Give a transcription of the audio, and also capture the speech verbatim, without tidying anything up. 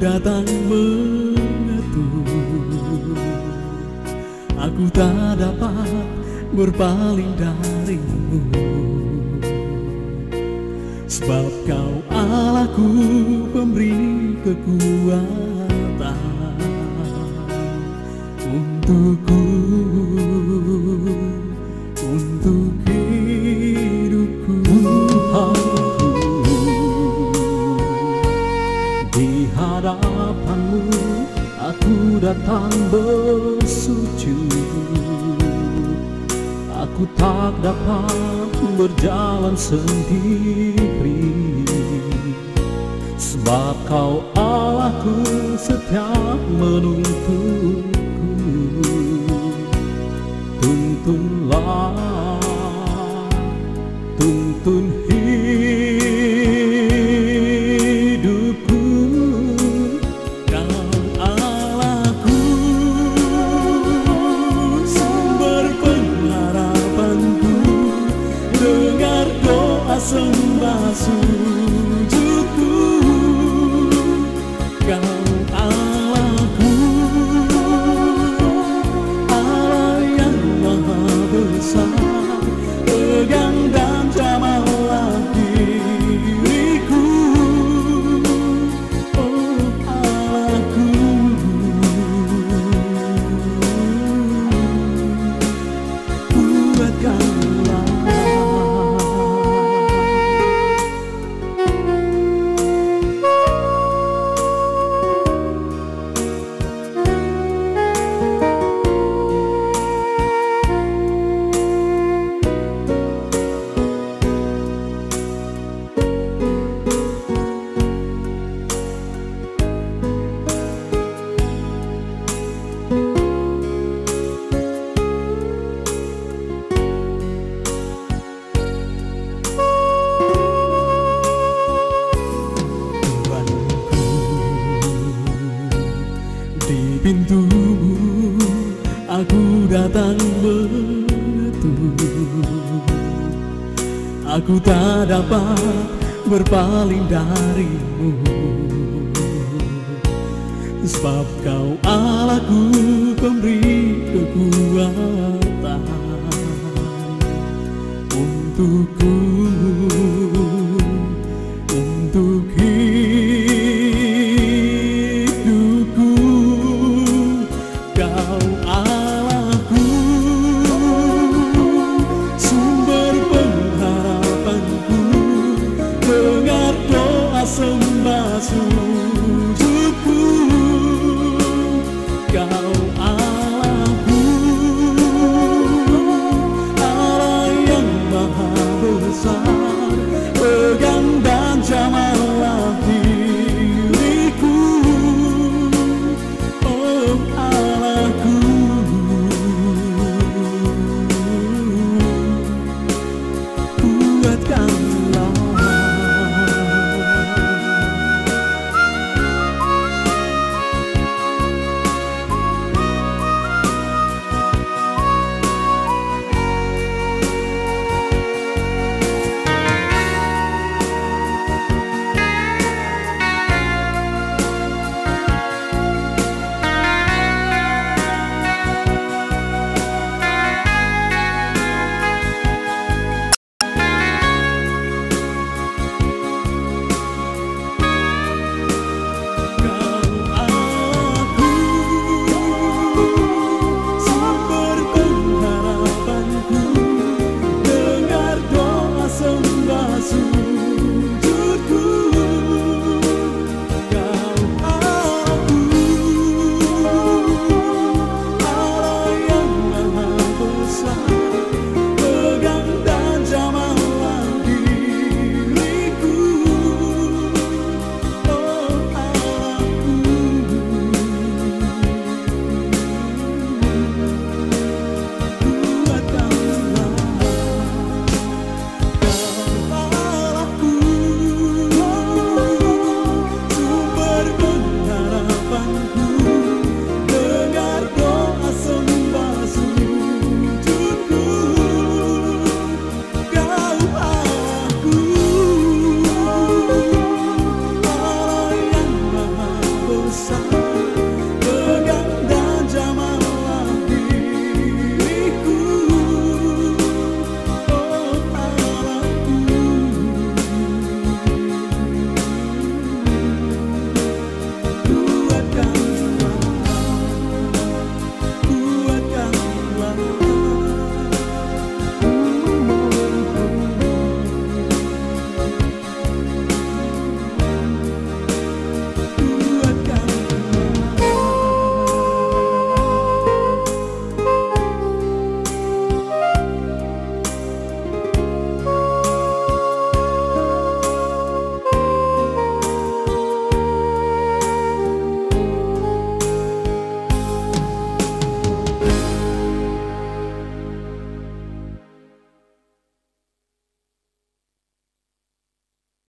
datang mengetuk, aku tak dapat berpaling darimu, sebab kau Allahku pemberi kekuatan untukku, untuk hidupku. Tuhanku, di hadapanmu aku datang bersujud, aku tak dapat berjalan sendiri, sebab kau Allahku setiap menuntunku. Tuntunlah, tuntun hidupku, kau Allahku, sumber pengharapanku. Dengar doa sembah sujudku, kau Allahku, Allah yang maha besar. Pegang dan jamalah diriku, oh Allahku. Kuatkanlah, di pintumu aku datang mengetuk, aku tak dapat berpaling darimu, sebab kau Allahku pemberi kekuatan untukku.